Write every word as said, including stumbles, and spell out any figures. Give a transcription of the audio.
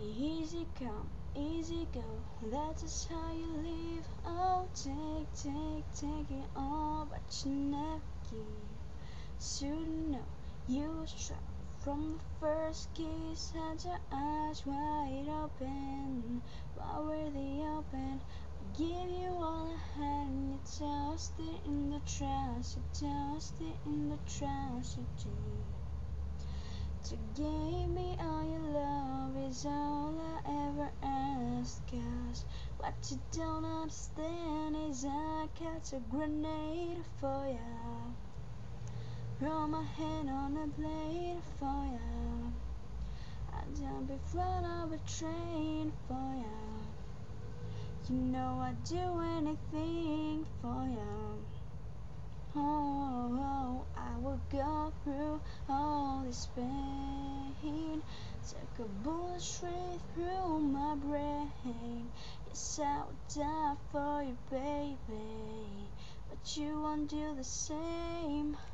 Easy come, easy go, that's just how you live. Oh, take, take, take it all, but you never give. Soon know you was trapped from the first kiss. Had your eyes wide open. Why were they open? I gave you all I had and you tossed it in the trash. You tossed it in the trash, you did. To give me all your love is all I ever ask. Cause what you don't understand is I catch a grenade for ya. Roll my hand on a blade for ya. I jump in front of a train for ya. You know I'd do anything for ya. Oh, oh, I will go through all this pain. Take a bullet straight through my brain. Yes, I would die for you, baby, but you won't do the same.